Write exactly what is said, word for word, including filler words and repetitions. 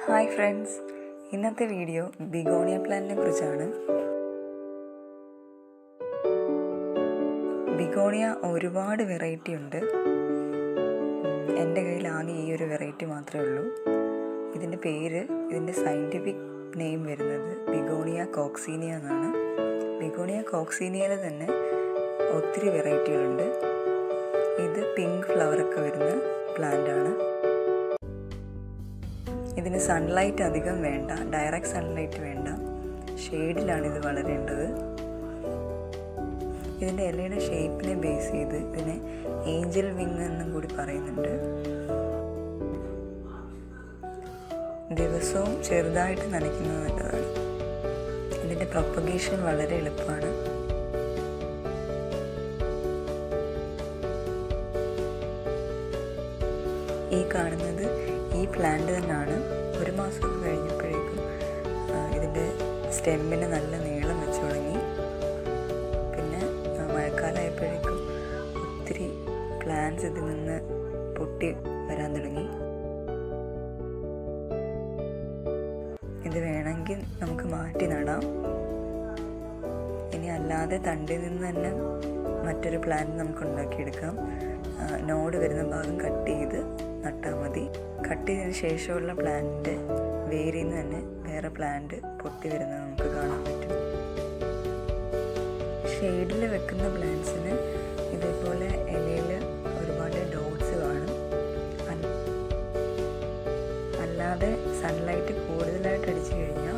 Hi friends, ഇന്നത്തെ video begonia പ്ലാന്റിനെ കുറിച്ചാണ്. ബിഗോണിയ ഒരുപാട് വെറൈറ്റി ഉണ്ട്. എൻ്റെ കയ്യിൽ ആകെ ഈ ഒരു വെറൈറ്റി മാത്രമേ ഉള്ളൂ. ഇതിൻ്റെ പേര്, ഇതിൻ്റെ സയൻറ്റിഫിക് നെയിം വരുന്നത് ബിഗോണിയ കോക്സിനിയ എന്നാണ്. ബിഗോണിയ കോക്സിനിയയിൽ തന്നെ ഒത്തിരി വെറൈറ്റികളുണ്ട്. ഇത് പിങ്ക് ഫ്ലവറൊക്കെ വരുന്ന പ്ലാന്റാണ്. ഇതിന് സൺലൈറ്റ് അധികം വേണ്ട, ഡയറക്റ്റ് സൺലൈറ്റ് വേണ്ട, ഷെയ്ഡിലാണ് ഇത് വളരേണ്ടത്. ഇതിൻ്റെ ഇലയുടെ ഷേപ്പിനെ ബേസ് ചെയ്ത് ഇതിനെ ഏഞ്ചൽ വിങ് എന്നും കൂടി പറയുന്നുണ്ട്. ദിവസവും ചെറുതായിട്ട് നനയ്ക്കുന്നത് നല്ലതാണ്. ഇതിൻ്റെ പ്രൊപ്പഗേഷൻ വളരെ എളുപ്പമാണ്. ഈ കാണുന്നത് ഈ പ്ലാന്റ് തന്നെയാണ്. ഒരു മാസം കഴിഞ്ഞപ്പോഴേക്കും ഇതിൻ്റെ സ്റ്റെമ്മിന് നല്ല നീളം വെച്ച് തുടങ്ങി. പിന്നെ മഴക്കാലമായപ്പോഴേക്കും ഒത്തിരി പ്ലാന്റ്സ് ഇതിൽ നിന്ന് പൊട്ടി വരാൻ തുടങ്ങി. ഇത് വേണമെങ്കിൽ നമുക്ക് മാറ്റി നടാം. ഇനി അല്ലാതെ തണ്ടിൽ നിന്ന് തന്നെ മറ്റൊരു പ്ലാന്റ് നമുക്ക് ഉണ്ടാക്കിയെടുക്കാം. നോഡ് വരുന്ന ഭാഗം കട്ട് ചെയ്ത് നട്ടാൽ മതി. കട്ട് ചെയ്തതിന് ശേഷമുള്ള പ്ലാന്റിൻ്റെ വേരിൽ നിന്ന് തന്നെ വേറെ പ്ലാന്റ് പൊട്ടി വരുന്നത് നമുക്ക് കാണാൻ പറ്റും. ഷെയ്ഡിൽ വെക്കുന്ന പ്ലാന്റ്സിന് ഇതേപോലെ ഇലയിൽ ഒരുപാട് ഡോട്ട്സ് കാണും. അല്ലാതെ സൺലൈറ്റ് കൂടുതലായിട്ട് അടിച്ചു കഴിഞ്ഞാൽ